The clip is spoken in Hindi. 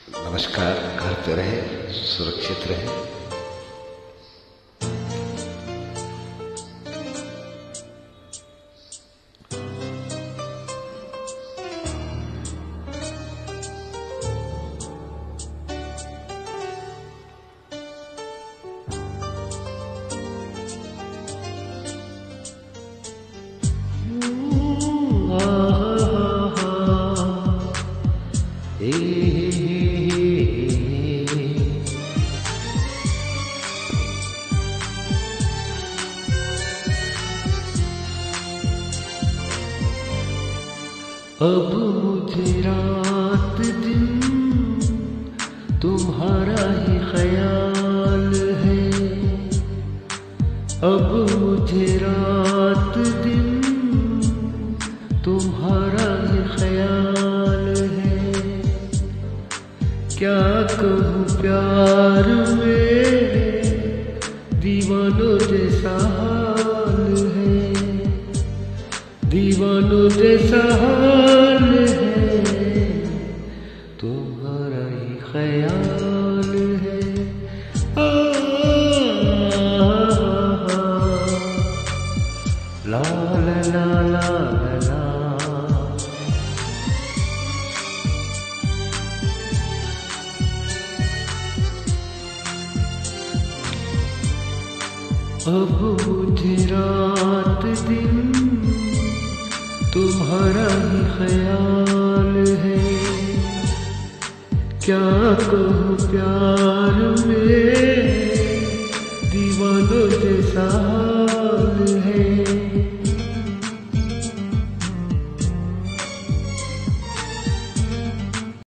नमस्कार। घर पे रहे, सुरक्षित रहे। अब मुझे रात दिन तुम्हारा ही ख्याल है। अब मुझे रात दिन तुम्हारा ही ख्याल है। क्या कहूँ प्यार में दीवानों जैसा हाल है, दीवानों जैसा हाल है, तुम्हारा ही ख्याल है। ला ला ला ला ला। अब मुझे रात दिन तुम्हारा ही ख्याल है। क्या कहूँ प्यार में दीवानों जैसा